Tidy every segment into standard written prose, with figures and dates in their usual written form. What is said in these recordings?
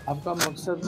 आपका मकसद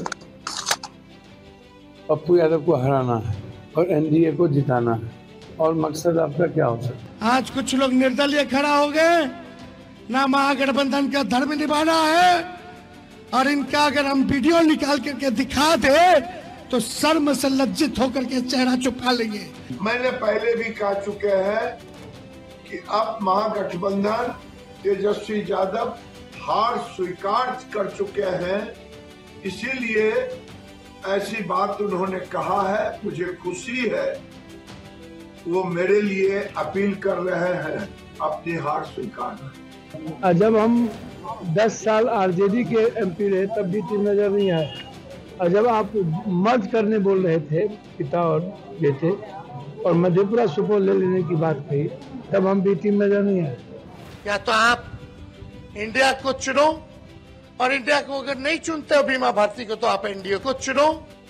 पप्पू यादव को हराना है और एनडीए को जिताना है, और मकसद आपका क्या हो सकता है? आज कुछ लोग निर्दलीय खड़ा हो गए, ना महागठबंधन का धर्म निभाना है, और इनका अगर हम वीडियो निकाल करके दिखा दे तो शर्म से लज्जित होकर के चेहरा छुपा लेंगे। मैंने पहले भी कह चुके हैं कि अब महागठबंधन तेजस्वी यादव हार स्वीकार कर चुके हैं, इसीलिए ऐसी बात उन्होंने कहा है। मुझे खुशी है वो मेरे लिए अपील कर रहे हैं अपनी हार स्वीकार। जब हम 10 साल आरजेडी के एमपी रहे तब भी टीम नजर नहीं आए, और जब आप मर्ज करने बोल रहे थे पिता और बेटे और मधेपुरा सुपौल ले लेने की बात कही, तब हम भी टीम नजर नहीं आए। या तो आप इंडिया को चुनो, और इंडिया को अगर नहीं चुनते हो बीमा भारती को, तो आप एनडीए को चुनो।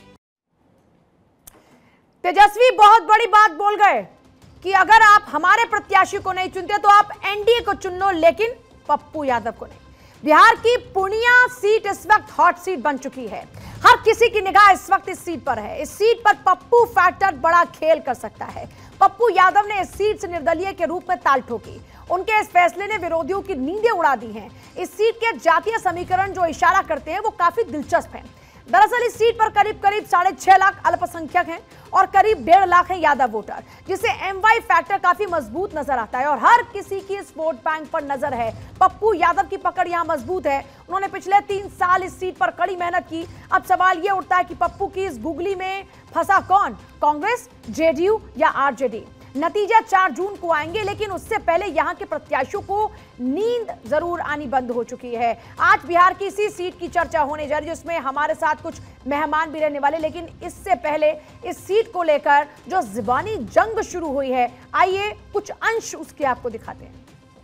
तेजस्वी बहुत बड़ी बात बोल गए कि अगर आप हमारे प्रत्याशी को नहीं चुनते तो आप एनडीए को चुन लो, लेकिन पप्पू यादव को नहीं। बिहार की पूर्णिया सीट इस वक्त हॉट सीट बन चुकी है। हर किसी की निगाह इस वक्त इस सीट पर है। इस सीट पर पप्पू फैक्टर बड़ा खेल कर सकता है। पप्पू यादव ने इस सीट से निर्दलीय के रूप में ताल ठोकी। उनके इस फैसले ने विरोधियों की नींदें उड़ा दी हैं। इस सीट के जातीय समीकरण जो इशारा करते हैं वो काफी दिलचस्प हैं। दरअसल इस सीट पर करीब 6.5 लाख अल्पसंख्यक हैं और करीब 1.5 लाख हैं यादव वोटर, जिससे एमवाई फैक्टर काफी मजबूत नजर आता है और हर किसी की इस वोट बैंक पर नजर है। पप्पू यादव की पकड़ यहां मजबूत है। उन्होंने पिछले 3 साल इस सीट पर कड़ी मेहनत की। अब सवाल यह उठता है कि पप्पू की इस गुगली में फंसा कौन, कांग्रेस, जेडीयू या आरजेडी? नतीजा 4 जून को आएंगे, लेकिन उससे पहले यहां के प्रत्याशियों को नींद जरूर आनी बंद हो चुकी है। आज बिहार की इसी सीट की चर्चा होने जा रही है, जिसमें हमारे साथ कुछ मेहमान भी रहने वाले, लेकिन इससे पहले इस सीट को लेकर जो ज़बानी जंग शुरू हुई है, आइए कुछ अंश उसके आपको दिखाते हैं।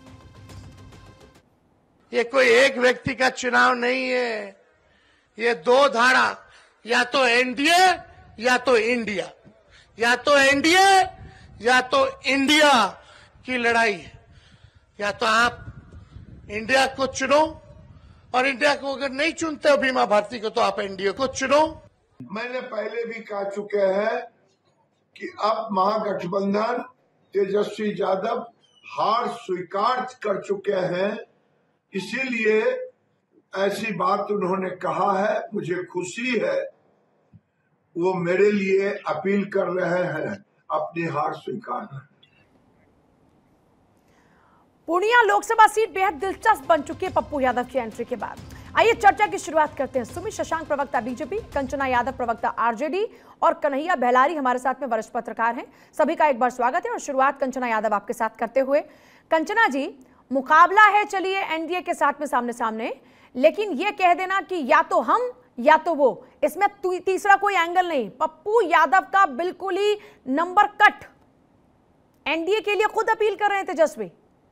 ये कोई एक व्यक्ति का चुनाव नहीं है, ये 2 धारा, या तो एनडीए या तो इंडिया, या तो एनडीए या तो इंडिया की लड़ाई है। या तो आप इंडिया को चुनो, और इंडिया को अगर नहीं चुनते हो बीमा भारती को, तो आप एनडीए को चुनो। मैंने पहले भी कह चुके हैं कि अब महागठबंधन तेजस्वी यादव हार स्वीकार कर चुके हैं, इसीलिए ऐसी बात उन्होंने कहा है। मुझे खुशी है वो मेरे लिए अपील कर रहे हैं अपनी हार स्वीकार। पूर्णिया लोकसभा सीट बेहद दिलचस्प बन चुकी है पप्पू यादव की एंट्री के बाद। आइए चर्चा की शुरुआत करते हैं। सुमित शशांक प्रवक्ता बीजेपी, कंचना यादव प्रवक्ता आरजेडी और कन्हैया बेलारी हमारे साथ में वरिष्ठ पत्रकार हैं। सभी का एक बार स्वागत है और शुरुआत कंचना यादव आपके साथ करते हुए। कंचना जी, मुकाबला है चलिए एनडीए के साथ में सामने सामने, लेकिन यह कह देना कि या तो हम या तो वो, इसमें तीसरा कोई एंगल नहीं। पप्पू यादव का बिल्कुल ही नंबर कट एनडीए के लिए खुद अपील कर रहे हैं तेजस्वी।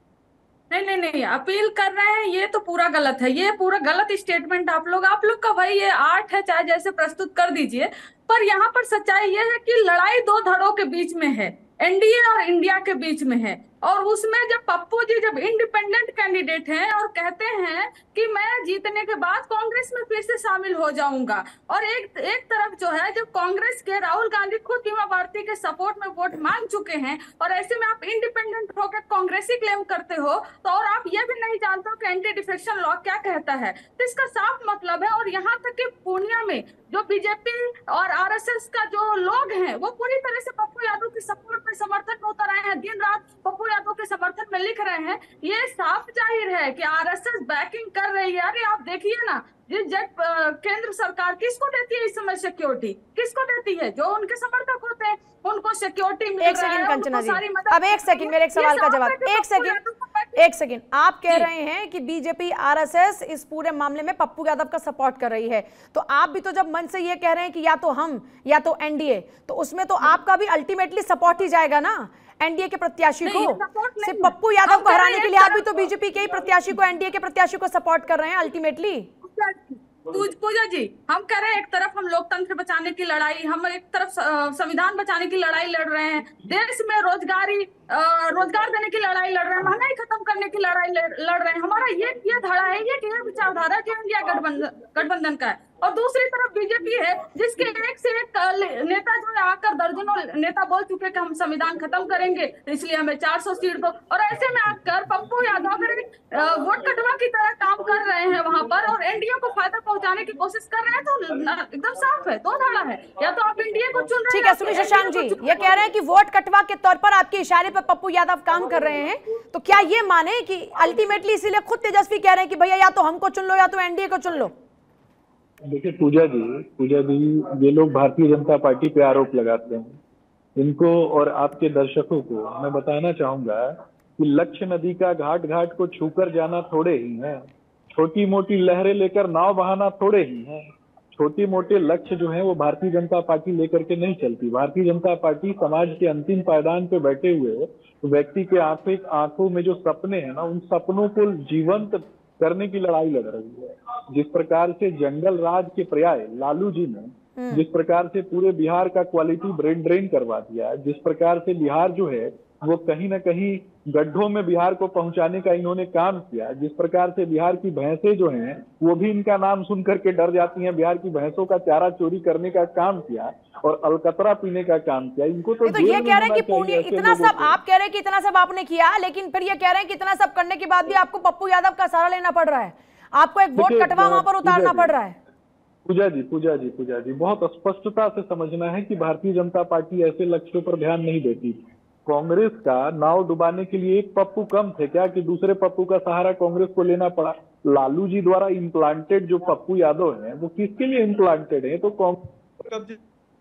नहीं, अपील कर रहे हैं ये तो पूरा गलत है। ये पूरा गलत स्टेटमेंट आप लोग का भाई ये आर्ट है, चाहे जैसे प्रस्तुत कर दीजिए, पर यहाँ पर सच्चाई ये है कि लड़ाई 2 धड़ों के बीच में है, एनडीए और इंडिया के बीच में है। और उसमें जब पप्पू जी जब इंडिपेंडेंट कैंडिडेट हैं और कहते हैं कि मैं जीतने के बाद कांग्रेस में फिर से शामिल हो जाऊंगा, और एक तरफ जो है जब कांग्रेस के राहुल गांधी खुद बीमा भारती के सपोर्ट में वोट मांग चुके हैं, और ऐसे में आप इंडिपेंडेंट होकर कांग्रेसी क्लेम करते हो, तो और आप ये भी नहीं जानते हो कि एंटी डिफेक्शन लॉ क्या कहता है, तो इसका साफ मतलब है। और यहाँ तक कि पूर्णिया में जो बीजेपी और आरएसएस का जो लोग हैं वो पूरी तरह से पप्पू यादव की सपोर्ट में समर्थन में उतर आए हैं, दिन रात पप्पू यादव के समर्थन में लिख रहे हैं। ये साफ जाहिर है कि आरएसएस बैकिंग कर रही है। अरे आप देखिए ना, केंद्र सरकार किसको देती है इस समय सिक्योरिटी, किसको देती है? जो उनके समर्थक होते हैं उनको सिक्योरिटी मिल रहा है। एक सेकंड कंचना जी, अब एक सेकंड मेरे एक सवाल का जवाब, एक सेकंड। आप कह रहे हैं कि बीजेपी आरएसएस इस पूरे मामले में पप्पू यादव का सपोर्ट कर रही है, तो आप भी तो जब मन से ये कह रहे हैं कि या तो हम या तो एनडीए, तो उसमें तो आपका भी अल्टीमेटली सपोर्ट ही जाएगा ना एनडीए के प्रत्याशी को। सिर्फ पप्पू यादव को हराने के लिए आप भी तो बीजेपी के ही प्रत्याशी को, एनडीए के प्रत्याशी को सपोर्ट कर रहे हैं अल्टीमेटली। पूजा जी, हम कह रहे हैं एक तरफ हम लोकतंत्र बचाने की लड़ाई, हम एक तरफ संविधान बचाने की लड़ाई लड़ रहे हैं, देश में रोजगार देने की लड़ाई लड़ रहे हैं, महंगाई खत्म करने की लड़ाई लड़ रहे हैं। हमारा ये धड़ा है, ये विचारधारा जो इंडिया गठबंधन का है, और दूसरी तरफ बीजेपी है जिसके एक से एक नेता जो है आकर दर्जनों नेता बोल चुके कि हम संविधान खत्म करेंगे, इसलिए हमें 400 सीट दो। और ऐसे में आकर पप्पू यादव अगर वोट कटवा की तरह काम कर रहे हैं वहां पर और एनडीए को फायदा पहुंचाने की कोशिश कर रहे हैं, तो एकदम साफ है, दो धाड़ा है। या तो आप एनडीए को चुन रहे हैं। ठीक है सुनील शशांक जी, ये कह रहे हैं कि वोट कटवा के तौर पर आपके इशारे पर पप्पू यादव काम कर रहे हैं, तो क्या ये माने कि अल्टीमेटली इसीलिए खुद तेजस्वी कह रहे हैं कि भैया या तो हमको चुन लो या तो एनडीए को चुन लो? देखिए पूजा जी, ये लोग भारतीय जनता पार्टी पे आरोप लगाते हैं। इनको और आपके दर्शकों को मैं बताना चाहूंगा कि लक्ष्य नदी का घाट घाट को छूकर जाना थोड़े ही है, छोटी मोटी लहरें लेकर नाव बहाना थोड़े ही है। छोटे मोटे लक्ष्य जो है वो भारतीय जनता पार्टी लेकर के नहीं चलती। भारतीय जनता पार्टी समाज के अंतिम पायदान पे बैठे हुए व्यक्ति के आंखों में जो सपने हैं ना, उन सपनों को जीवंत करने की लड़ाई लड़ रही है। जिस प्रकार से जंगल राज के पर्याय लालू जी ने जिस प्रकार से पूरे बिहार का क्वालिटी ब्रेन ड्रेन करवा दिया, जिस प्रकार से बिहार जो है वो कहीं ना कहीं गड्ढों में बिहार को पहुंचाने का इन्होंने काम किया, जिस प्रकार से बिहार की भैंसें जो हैं वो भी इनका नाम सुन करके डर जाती हैं, बिहार की भैंसों का चारा चोरी करने का काम किया और अलकतरा पीने का काम किया। इनको तो ये कह रहे हैं कि इतना सब आप कह रहे हैं कि इतना सब आपने किया, लेकिन फिर ये कह रहे हैं कि इतना सब करने के बाद भी आपको पप्पू यादव का सहारा लेना पड़ रहा है, आपको एक वोट कटवा वहां पर उतारना पड़ रहा है। पूजा जी बहुत स्पष्टता से समझना है कि भारतीय जनता पार्टी ऐसे लक्ष्यों पर ध्यान नहीं देती। कांग्रेस का नाव डुबाने के लिए एक पप्पू कम थे क्या कि दूसरे पप्पू का सहारा कांग्रेस को लेना पड़ा? लालू जी द्वारा इम्प्लांटेड जो पप्पू यादव हैं वो किसके लिए इम्प्लांटेड है? तो कांग्रेस।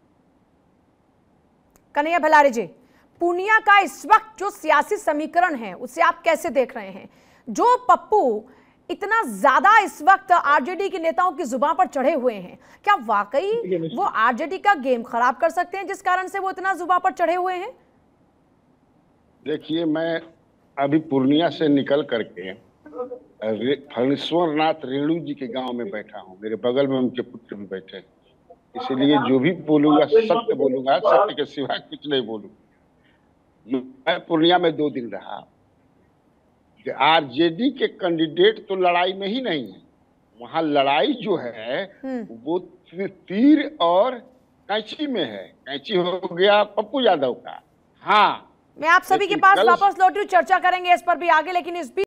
कन्हैया भलारी जी, पूर्णिया का इस वक्त जो सियासी समीकरण है उसे आप कैसे देख रहे हैं? जो पप्पू इतना ज्यादा इस वक्त आरजेडी के नेताओं की जुबान पर चढ़े हुए हैं, क्या वाकई वो आरजेडी का गेम खराब कर सकते हैं जिस कारण से वो इतना जुबान पर चढ़े हुए हैं? देखिए, मैं अभी पूर्णिया से निकल करके फणीश्वर नाथ रेणु जी के गांव में बैठा हूं। मेरे बगल में उनके पुत्र भी बैठे हैं, इसलिए जो भी बोलूंगा सत्य बोलूंगा, सत्य के सिवा कुछ नहीं बोलूंगा। मैं पूर्णिया में 2 दिन रहा। आरजेडी के कैंडिडेट तो लड़ाई में ही नहीं है, वहां लड़ाई जो है वो तीर और कैंची में है। कैंची हो गया पप्पू यादव का। हाँ, मैं आप सभी के पास वापस लौटी हूं, चर्चा करेंगे इस पर भी आगे, लेकिन इस